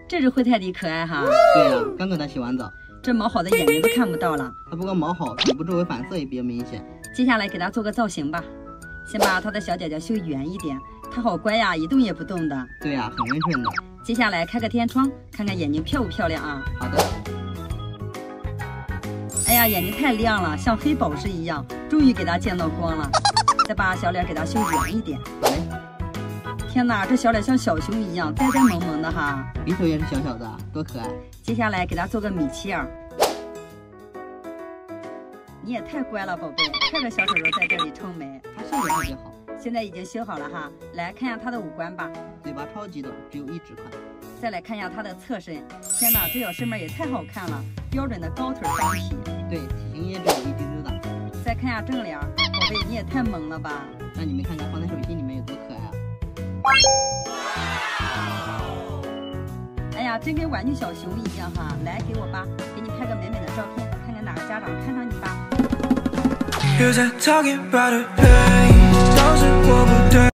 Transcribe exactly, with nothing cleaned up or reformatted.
这只灰泰迪可爱哈。 对呀、啊，刚给它洗完澡。 这毛好的眼睛都看不到了。 它不光毛好，腿部周围反色也比较明显。 接下来给它做个造型吧，先把它的小脚脚修圆一点。它好乖呀，一动也不动的。 对呀、啊，很温顺的。 接下来开个天窗，看看眼睛漂不漂亮啊？ 好的。 哎呀，眼睛太亮了，像黑宝石一样，终于给它见到光了。再把小脸给它修圆一点。 好嘞。 天哪，这小脸像小熊一样，呆呆萌萌的哈。 鼻头也是小小的，多可爱。 接下来给它做个米奇眼。你也太乖了，宝贝，快快小手手在这里撑眉。 它笑得特别好。 现在已经修好了哈，来看一下它的五官吧。 嘴巴超级的，只有一指宽。 再来看一下它的侧身，天哪，这脚身板也太好看了，标准的高腿张皮。对， 体型也只有一丢丢大。 再看一下正脸，宝贝，你也太萌了吧！ 让你们看看放在手心里面有多可爱啊！ 哎呀，真跟玩具小熊一样哈！来，给我吧，给你拍个美美的照片，看看哪个家长看上你吧。